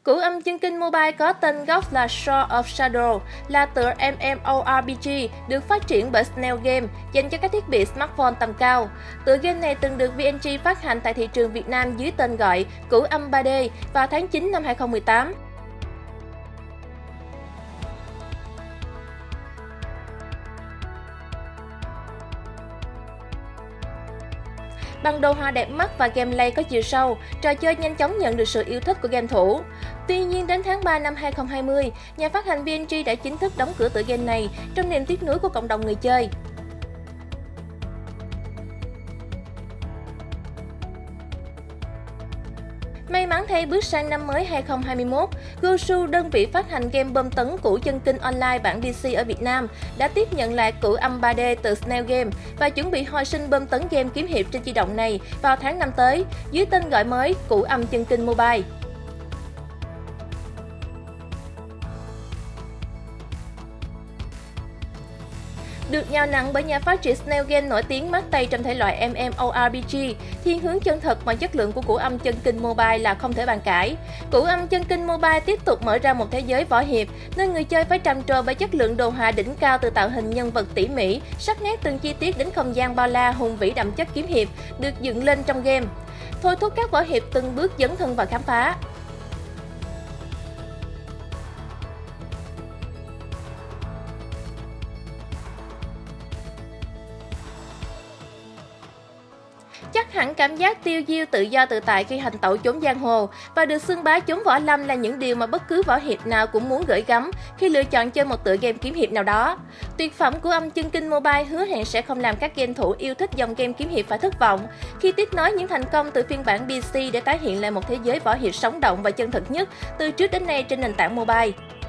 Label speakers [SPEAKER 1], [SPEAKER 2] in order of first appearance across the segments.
[SPEAKER 1] Cửu âm chân kinh mobile có tên gốc là Sword of Shadow, là tựa MMORPG được phát triển bởi Snail Game dành cho các thiết bị smartphone tầm cao. Tựa game này từng được VNG phát hành tại thị trường Việt Nam dưới tên gọi Cửu âm 3D vào tháng 9 năm 2018. Bằng đồ họa đẹp mắt và gameplay có chiều sâu, trò chơi nhanh chóng nhận được sự yêu thích của game thủ. Tuy nhiên, đến tháng 3 năm 2020, nhà phát hành VNG đã chính thức đóng cửa tựa game này trong niềm tiếc nuối của cộng đồng người chơi. May mắn thay bước sang năm mới 2021, Gosu, đơn vị phát hành game bom tấn Cửu chân kinh online bản PC ở Việt Nam, đã tiếp nhận lại Cửu âm 3D từ Snail Game và chuẩn bị hồi sinh bom tấn game kiếm hiệp trên di động này vào tháng 5 tới, dưới tên gọi mới Cửu âm chân kinh mobile. Được nhào nặng bởi nhà phát triển Snail Game nổi tiếng mát tay trong thể loại MMORPG, thiên hướng chân thật và chất lượng của Cửu âm chân kinh mobile là không thể bàn cãi. Cửu âm chân kinh mobile tiếp tục mở ra một thế giới võ hiệp, nơi người chơi phải trầm trồ bởi chất lượng đồ họa đỉnh cao từ tạo hình nhân vật tỉ mỉ, sắc nét từng chi tiết đến không gian bao la hùng vĩ đậm chất kiếm hiệp được dựng lên trong game, thôi thúc các võ hiệp từng bước dấn thân vào khám phá. Chắc hẳn cảm giác tiêu diêu tự do tự tại khi hành tẩu chốn giang hồ và được xưng bá chốn võ lâm là những điều mà bất cứ võ hiệp nào cũng muốn gửi gắm khi lựa chọn chơi một tựa game kiếm hiệp nào đó. Tuyệt phẩm của âm chân kinh mobile hứa hẹn sẽ không làm các game thủ yêu thích dòng game kiếm hiệp phải thất vọng khi tiếp nối những thành công từ phiên bản PC để tái hiện lại một thế giới võ hiệp sống động và chân thực nhất từ trước đến nay trên nền tảng mobile.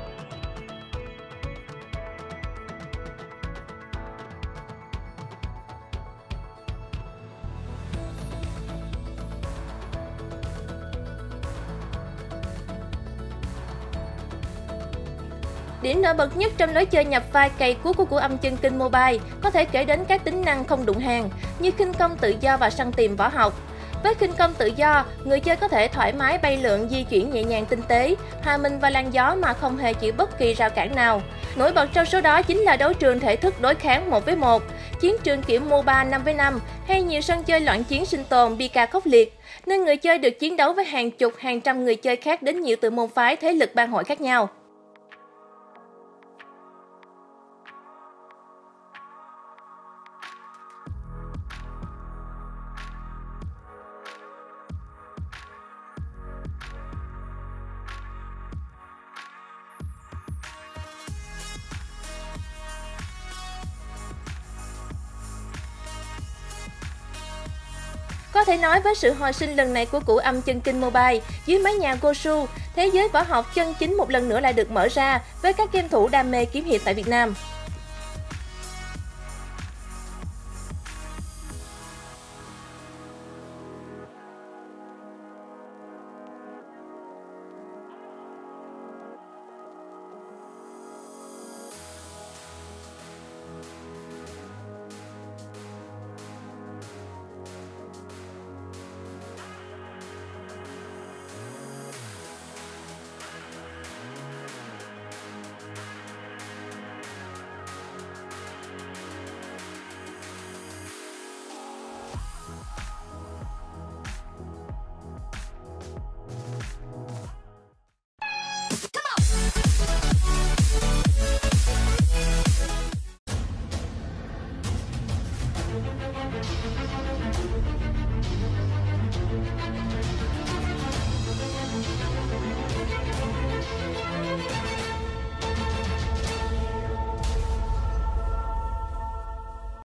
[SPEAKER 1] Điểm nổi bật nhất trong lối chơi nhập vai cày cuốc của Cửu âm chân kinh mobile có thể kể đến các tính năng không đụng hàng như khinh công tự do và săn tìm võ học. Với khinh công tự do, người chơi có thể thoải mái bay lượn, di chuyển nhẹ nhàng tinh tế, hòa mình vào làn gió mà không hề chịu bất kỳ rào cản nào. Nổi bật trong số đó chính là đấu trường thể thức đối kháng 1 với 1, chiến trường kiểu MOBA 5 với 5 hay nhiều sân chơi loạn chiến sinh tồn BK khốc liệt, nơi người chơi được chiến đấu với hàng chục hàng trăm người chơi khác đến nhiều từ môn phái, thế lực bang hội khác nhau. Có thể nói với sự hồi sinh lần này của Cửu âm chân kinh mobile dưới mái nhà Gosu, thế giới võ học chân chính một lần nữa lại được mở ra với các game thủ đam mê kiếm hiệp tại Việt Nam.